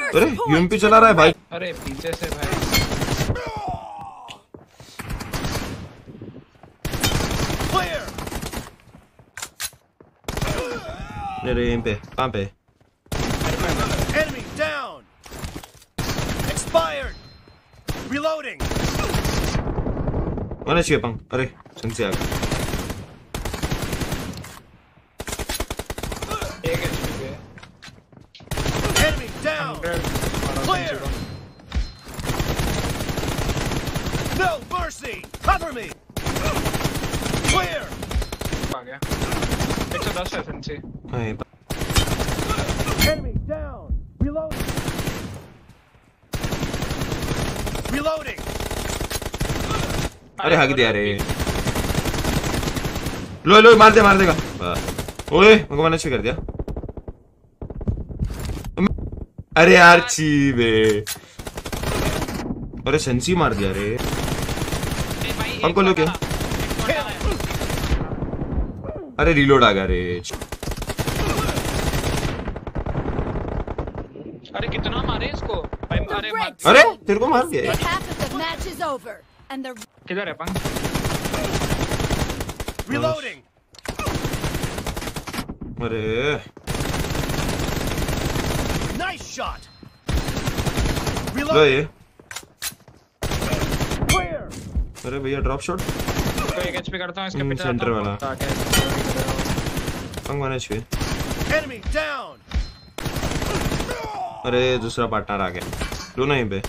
अरे यूएमपी चला रहा है भाई। अरे पीछे से भाई। अरे यहीं पे कहाँ पे? Enemy down. Expired. Reloading. mana sih bang? अरे संसी आ गया। Enemy down. Clear. No mercy. Cover me. Clear. आ गया 110 है संसी। Enemy down. Reloading. Reloading. अरे हाक दिया रे। लो लो मार देगा। ओए मुझको मैंने कर दिया। अरे यार चीबे। अरे सेंसी मार दिया रे। हमको लो क्या? अरे रीलोड आ गया रे। अरे कितना मारे इसको? अरे तेरे को मार दिया। किधर है पंग? Reloading. अरे Nice shot. लो ये। Clear. अरे भैया ड्रॉप शॉट। तो एक एचपी करता हूं इसके पीछे सेंटर वाला। पंग मारने चाहिए। Enemy down. अरे दूसरा पार्टनर आ गया। लो ना यहीं पे।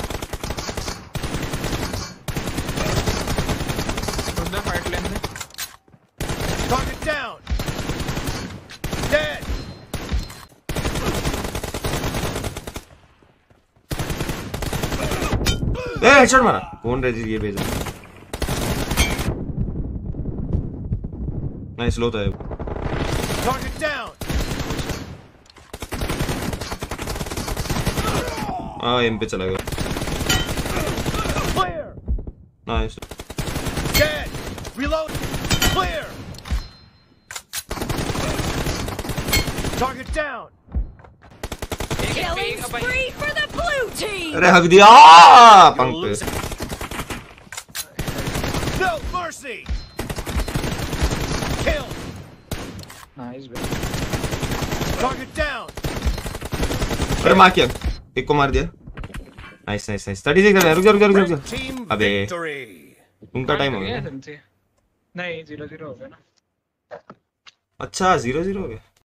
फाइट लेने दे। Target down. Dead. हेडशॉट मारा। कौन रेजी ये भेजा? नाइस लो था। Target down. एम पे चला गया। Clear. Nice. Dead. Reload. Clear. Target down. Killing spree for the blue team. अरे हक दिया पंग पे। No mercy. Kill. नाइस बे। Target down. अरे मार किया। एक को मार दिया। Nice nice nice. 36 रुक जा। Team अबे victory. उनका टाइम हो गया। नहीं 0-0 हो गया ना। अच्छा 0-0 हो गया।